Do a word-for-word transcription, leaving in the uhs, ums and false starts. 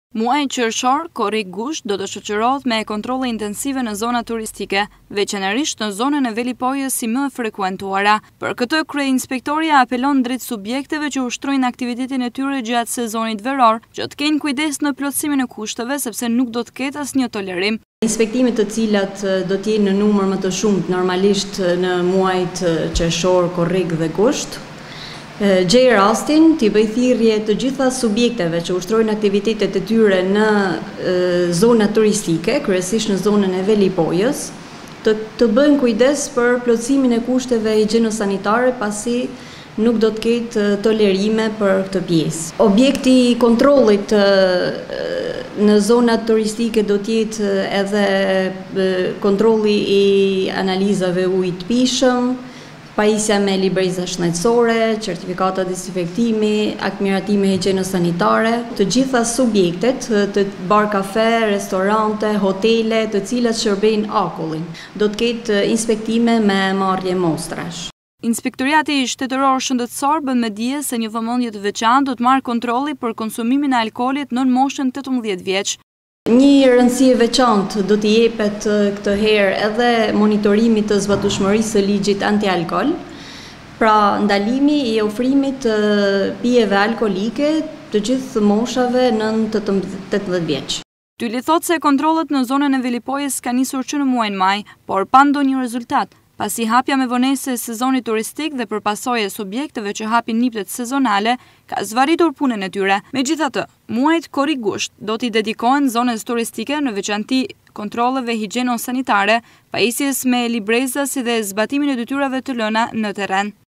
Muaji qershor, korrik gusht, do të shoqërohet me kontrolle intensive në zona turistike, veçanërisht në zonën e velipojës si më e frekuentuara. Për këtë, kryeinspektoria apelon drejt subjekteve që ushtrojnë aktivitetin e tyre gjatë sezonit veror, që të kenë kujdes në plotësimin e kushteve sepse nuk do të ketë asnjë tolerim. Inspektimet të cilat do të jenë në numër më të shumtë normalisht në muajt qershor, korrik dhe gusht, gjej rastin t'i bëj thirrje të gjitha subjekteve që ushtrojnë aktivitetet e tyre në zona turistike, kryesisht në zonën e velipojës, të, të bëjnë kujdes për plotësimin e kushteve higjieno-sanitare, pasi nuk do të ketë tolerime për këtë pjesë. Objekti i kontrollit në zonat turistike do të jetë edhe kontrolli i analizave ujit të pishëm, pajisja me libreza shëndetësore, certifikata dezinfektimi, akt miratimi higjieno-sanitare, të gjitha subjektet, të bar kafe, restorante, hotele, të cilat shërbejnë akullin. Do të ketë inspektime me marrje mostrash. Inspektoriati Shtetëror Shëndetësor bën me dije se një vëmendje të veçantë do të marrë kontrolli për konsumimin e alkoolit nën moshën tetëmbëdhjetë vjeç. Një rëndësi e veçantë do t'i jepet këtë herë edhe monitorimit të zbatueshmërisë së ligjit anti-alkol, pra ndalimi i ofrimit të pijeve alkolike të gjithë moshave nën tetëmbëdhjetë vjeç. Tyli thot se kontrollet në zonën e velipojës ka nisur që në muajin maj, por pa ndonjë rezultat, pasi hapja me vonese e sezonit turistik dhe përpasojë e subjekteve që hapin niptet sezonale ka zvaritur punën e tyre. Megjithatë, muajt korrik gusht do t'i dedikohen zonës turistike, në veçanti kontrolleve higjieno-sanitare, pajisjes me libreza si dhe zbatimin e detyrave të lëna në terren.